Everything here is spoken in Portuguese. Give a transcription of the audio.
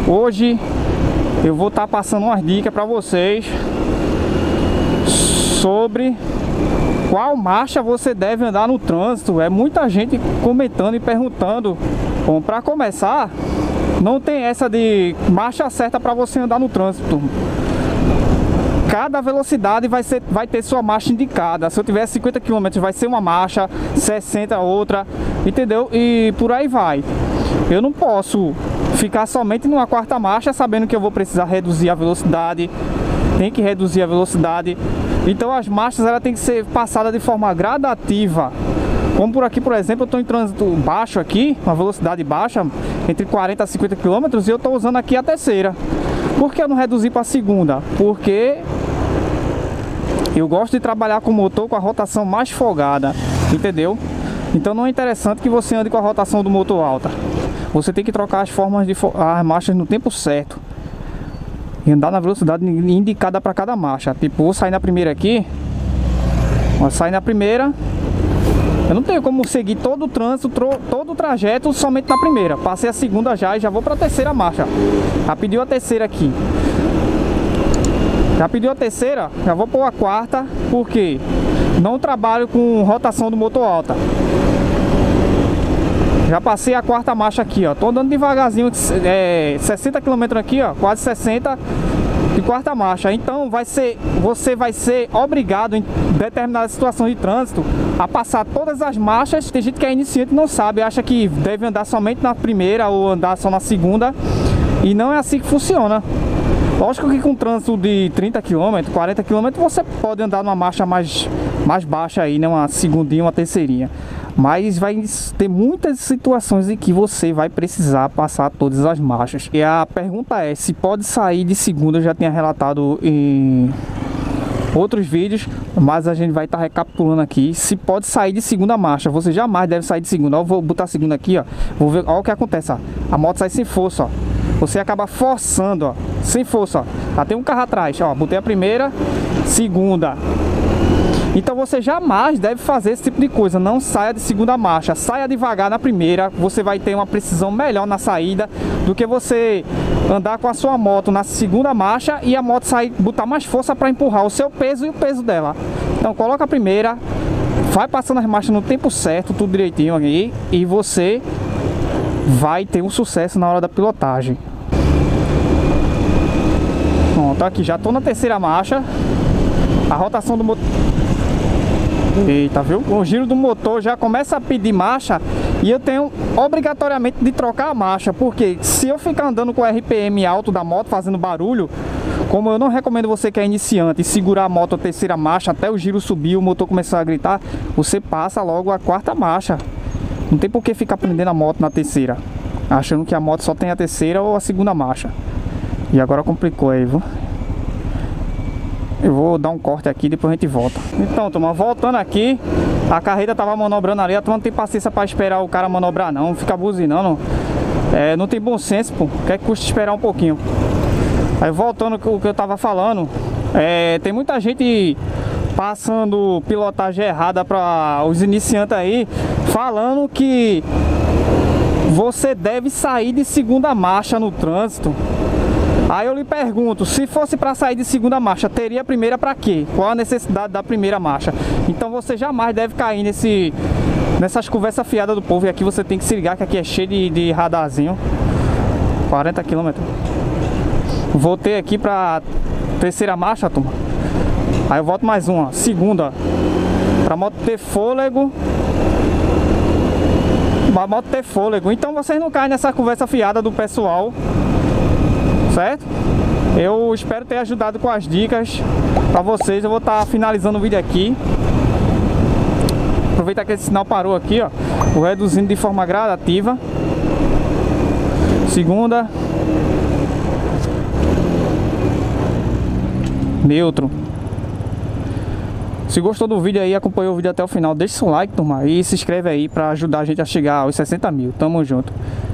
Hoje eu vou estar passando umas dicas para vocês sobre qual marcha você deve andar no trânsito. É muita gente comentando e perguntando. Bom, para começar, não tem essa de marcha certa para você andar no trânsito. Cada velocidade vai ter sua marcha indicada. Se eu tiver 50 km vai ser uma marcha, 60 outra, entendeu? E por aí vai. Eu não posso ficar somente numa quarta marcha sabendo que eu vou precisar reduzir a velocidade. Tem que reduzir a velocidade. Então as marchas ela tem que ser passada de forma gradativa. Como por aqui, por exemplo, eu estou em trânsito baixo aqui, uma velocidade baixa, entre 40 a 50 km, e eu estou usando aqui a terceira. Por que eu não reduzi para a segunda? Porque eu gosto de trabalhar com o motor com a rotação mais folgada, entendeu? Então não é interessante que você ande com a rotação do motor alta. Você tem que trocar as marchas no tempo certo e andar na velocidade indicada para cada marcha. Tipo, vou sair na primeira aqui, vou sair na primeira. Eu não tenho como seguir todo o trânsito, todo o trajeto somente na primeira. Passei a segunda já e já vou para a terceira marcha. Já pediu a terceira aqui. Já pediu a terceira, já vou pôr a quarta, porque não trabalho com rotação do motor alta. Já passei a quarta marcha aqui, ó. Tô andando devagarzinho, 60 km aqui, ó, quase 60 de quarta marcha. Então você vai ser obrigado em determinadas situações de trânsito a passar todas as marchas. Tem gente que é iniciante e não sabe, acha que deve andar somente na primeira ou andar só na segunda, e não é assim que funciona. Lógico que com trânsito de 30 km, 40 km você pode andar numa marcha mais baixa aí, né? Uma segundinha, uma terceirinha. Mas vai ter muitas situações em que você vai precisar passar todas as marchas. E a pergunta é, se pode sair de segunda. Eu já tinha relatado em outros vídeos, mas a gente vai estar recapitulando aqui. Se pode sair de segunda marcha, você jamais deve sair de segunda. Eu vou botar a segunda aqui, ó. Vou ver, ó, o que acontece, ó. A moto sai sem força, ó. Você acaba forçando, ó, sem força, ó. Já tem um carro atrás, ó. Botei a primeira, segunda. Então você jamais deve fazer esse tipo de coisa. Não saia de segunda marcha, saia devagar na primeira. Você vai ter uma precisão melhor na saída do que você andar com a sua moto na segunda marcha e a moto sair, botar mais força para empurrar o seu peso e o peso dela. Então coloca a primeira, vai passando as marchas no tempo certo, tudo direitinho aqui, e você vai ter um sucesso na hora da pilotagem. Pronto, aqui já tô na terceira marcha. A rotação do motor, eita, viu? O giro do motor já começa a pedir marcha e eu tenho obrigatoriamente de trocar a marcha, porque se eu ficar andando com o RPM alto da moto fazendo barulho, como eu não recomendo você que é iniciante segurar a moto a terceira marcha até o giro subir, o motor começar a gritar, você passa logo a quarta marcha. Não tem por que ficar prendendo a moto na terceira, achando que a moto só tem a terceira ou a segunda marcha. E agora complicou aí, viu? Eu vou dar um corte aqui e depois a gente volta. Então, turma, voltando aqui, a carreta tava manobrando ali. A turma não tem paciência para esperar o cara manobrar não, fica buzinando. Não tem bom senso, pô. Quer que custe esperar um pouquinho. Aí voltando o que eu tava falando, tem muita gente passando pilotagem errada para os iniciantes aí, falando que você deve sair de segunda marcha no trânsito. Aí eu lhe pergunto, se fosse para sair de segunda marcha, teria a primeira para quê? Qual a necessidade da primeira marcha? Então você jamais deve cair nessas conversas fiadas do povo. E aqui você tem que se ligar que aqui é cheio de radarzinho. 40 km. Voltei aqui para terceira marcha, turma. Aí eu volto mais uma, segunda. Para a moto ter fôlego. Para a moto ter fôlego. Então vocês não caem nessa conversa fiada do pessoal, certo? Eu espero ter ajudado com as dicas para vocês. Eu vou estar finalizando o vídeo aqui. Aproveitar que esse sinal parou aqui, ó. Vou reduzindo de forma gradativa. Segunda. Neutro. Se gostou do vídeo aí, acompanhou o vídeo até o final, deixa seu like, turma, e se inscreve aí para ajudar a gente a chegar aos 60 mil. Tamo junto.